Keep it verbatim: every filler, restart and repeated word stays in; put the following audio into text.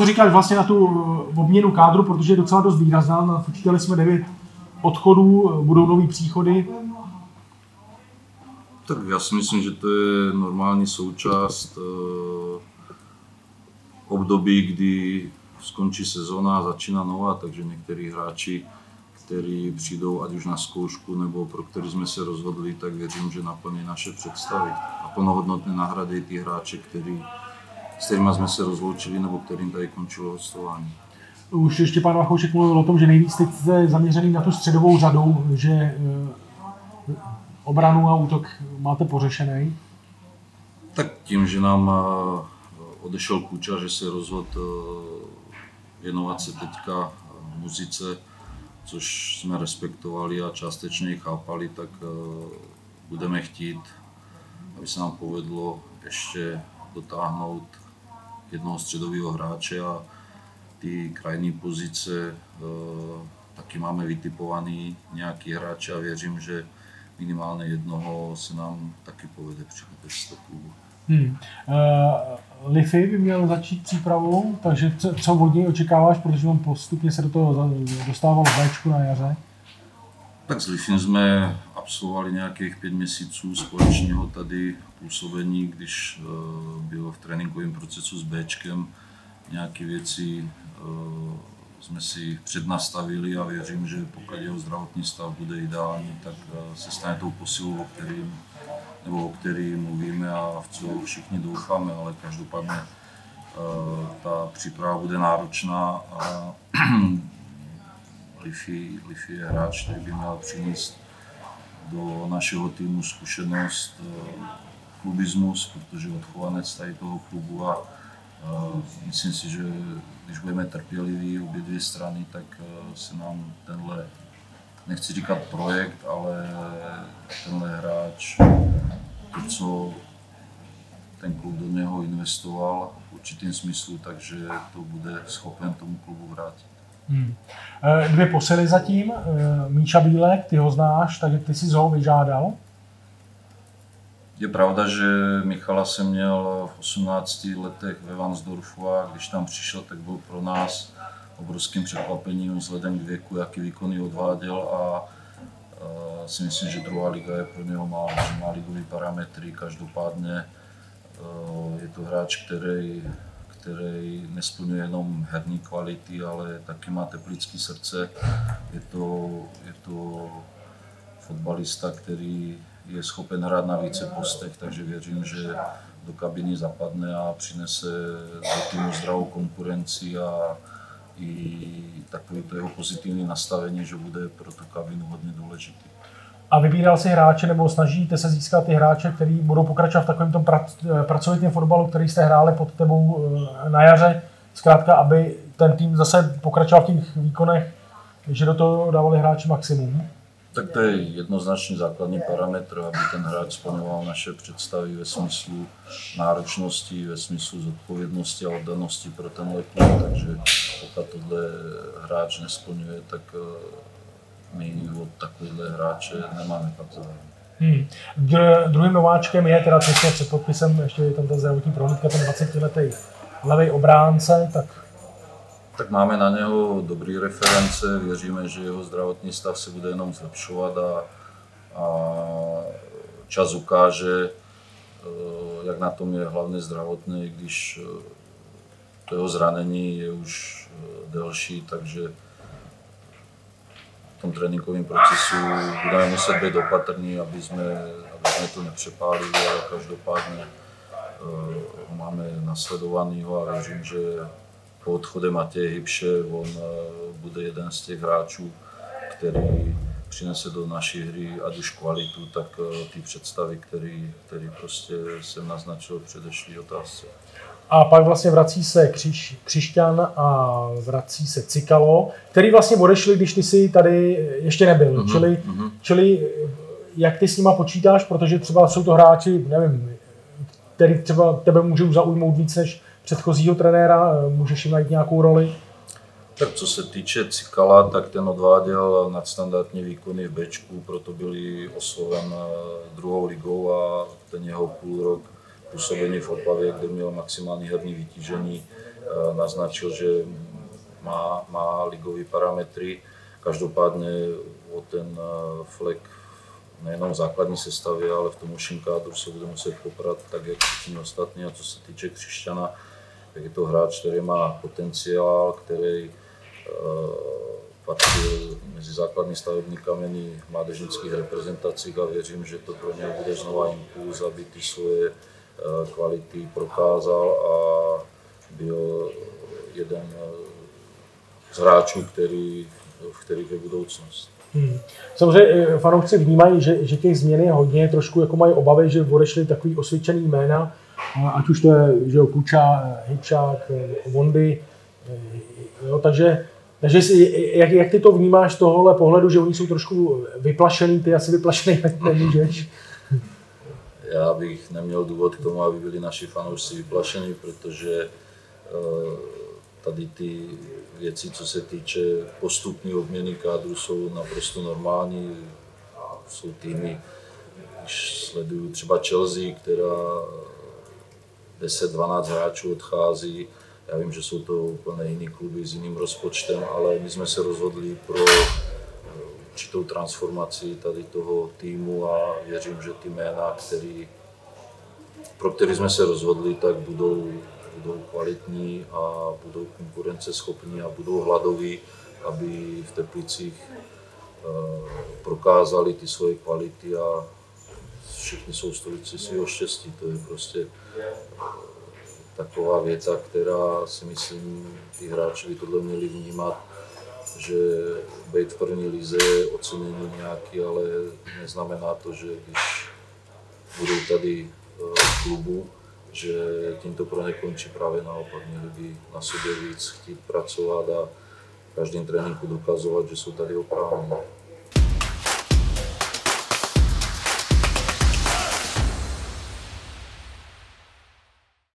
Říkáš vlastně na tu obměnu kádru, protože je docela dost výrazná. Napočítali jsme devět odchodů, budou nový příchody. Tak já si myslím, že to je normální součást období, kdy skončí sezóna a začíná nová, takže některý hráči, kteří přijdou ať už na zkoušku, nebo pro který jsme se rozhodli, tak věřím, že naplní naše představy. A plnohodnotně nahradí ty hráče, který, s kterými jsme se rozloučili, nebo kterým tady končilo hostování. Už ještě pan Vachoušek mluvil o tom, že nejvíc teď jste zaměřený na tu středovou řadu, že obranu a útok máte pořešený. Tak tím, že nám odešel Kuča, že se rozhodl věnovat se teďka muzice, což jsme respektovali a částečně chápali, tak budeme chtít, aby se nám povedlo ještě dotáhnout jednoho středového hráče a ty krajní pozice taky máme vytipovaný nějaký hráče a věřím, že minimálně jednoho se nám taky povede přivést do klubu. Hmm. Uh, Liffey by měl začít přípravou, takže co, co od něj očekáváš, protože on postupně se do toho dostával v Bčku na jaře? Tak s Liffeym jsme absolvovali nějakých pět měsíců společného tady působení, když uh, byl v tréninkovém procesu s Bčkem. Nějaké věci uh, jsme si přednastavili a věřím, že pokud jeho zdravotní stav bude ideální, tak uh, se stane tou posilou, o kterým nebo o který mluvíme a v co všichni doufáme, ale každopádně uh, ta příprava bude náročná a Liffey, Liffey je hráč, který by měl přinést do našeho týmu zkušenost, uh, klubismus, protože je odchovanec tady toho klubu a uh, myslím si, že když budeme trpěliví obě dvě strany, tak uh, se nám tenhle, nechci říkat projekt, ale tenhle hráč, to, co ten klub do něho investoval v určitém smyslu, takže to bude schopen tomu klubu vrátit. Hmm. Dvě posily zatím, Míša Bílek, ty ho znáš, takže ty jsi ho vyžádal? Je pravda, že Michala jsem měl v osmnácti letech ve Varnsdorfu a když tam přišel, tak byl pro nás obrovským překvapením vzhledem k věku, jaký výkony odváděl a uh, si myslím, že druhá liga je pro něho má, že má ligový parametry, každopádně uh, je to hráč, který, který nesplňuje jenom herní kvality, ale taky má teplický srdce. Je to, je to fotbalista, který je schopen hrát na více postech, takže věřím, že do kabiny zapadne a přinese do týmu zdravou konkurenci a i takové to jeho pozitivní nastavení, že bude pro tu kabinu hodně důležitý. A vybíral si hráče, nebo snažíte se získat ty hráče, kteří budou pokračovat v takovém tom pracovitém fotbalu, který jste hráli pod tebou na jaře, zkrátka, aby ten tým zase pokračoval v těch výkonech, že do toho dávali hráči maximum? Tak to je jednoznačně základní parametr, aby ten hráč splňoval naše představy ve smyslu náročnosti, ve smyslu zodpovědnosti a oddanosti pro tenhle klub, takže pokud tohle hráč nesplňuje, tak my od takovéhle hráče nemáme tak zájem. Hmm. Druhým nováčkem je teda těsně před podpisem, ještě je tam ta zdravotní prohlídka, ten dvacetiletý levý obránce, tak Tak máme na něho dobré reference, věříme, že jeho zdravotní stav se bude jenom zlepšovat a, a čas ukáže, jak na tom je hlavně zdravotně, když to jeho zranění je už delší, takže v tom tréninkovém procesu budeme muset být opatrní, aby jsme, aby jsme to nepřepálili, ale každopádně ho máme nasledovanýho a věřím, že po odchodu Matěje Hybše on bude jeden z těch hráčů, který přinese do naší hry ať už kvalitu, tak ty představy, který, který prostě jsem naznačil v předešlý otázce. A pak vlastně vrací se Křiš, Křišťan a vrací se Cikalo, který vlastně odešli, když ty jsi tady ještě nebyl. Mm-hmm. Čili, mm-hmm. čili jak ty s nima počítáš, protože třeba jsou to hráči, nevím, který třeba tebe můžou zaujmout víc než předchozího trenéra, můžeš jim najít nějakou roli? Tak co se týče Cikala, tak ten odváděl nadstandardní výkony v Bčku, proto byli osloven druhou ligou a ten jeho půl rok působení v Opavě, kde měl maximální herní vytížení, naznačil, že má, má ligové parametry. Každopádně o ten flek nejenom v základní sestavě, ale v tom užším kádru se bude muset poprat tak, jak všichni ostatní. A co se týče Křišťana, tak je to hráč, který má potenciál, který uh, patřil mezi základní stavební kameny v mládežnických reprezentacích a věřím, že to pro něj bude znova impuls, aby ty svoje uh, kvality prokázal a byl jeden z hráčů, který, v kterých je budoucnost. Hmm. Samozřejmě fanoušci vnímají, že, že těch změn je hodně, trošku jako mají obavy, že odešli takový osvědčený jména, ať už to je, že jo, Kuča, Hyčák, Vondy, jo, takže, takže jak, jak ty to vnímáš z tohohle pohledu, že oni jsou trošku vyplašený, ty asi vyplašený nemůžeš? Já bych neměl důvod k tomu, aby byli naši fanoušci vyplašení, protože uh, tady ty věci, co se týče postupní obměny kádru, jsou naprosto normální. Jsou týmy, když sleduju třeba Chelsea, která deset dvanáct hráčů odchází. Já vím, že jsou to úplně jiný kluby s jiným rozpočtem, ale my jsme se rozhodli pro určitou transformaci tady toho týmu a věřím, že ty jména, který, pro které jsme se rozhodli, tak budou budou kvalitní a budou konkurenceschopní a budou hladoví, aby v Teplicích prokázali ty svoje kvality a všichni jsou stolici svého štěstí. To je prostě taková věta, která si myslím, ty hráči by tohle měli vnímat, že být v první lize je ocenění nějaký, ale neznamená to, že když budou tady v klubu, že tím to pro ně končí, právě naopak. Měli by na sobě víc chtít pracovat a v každém tréninku dokazovat, že jsou tady oprávněni.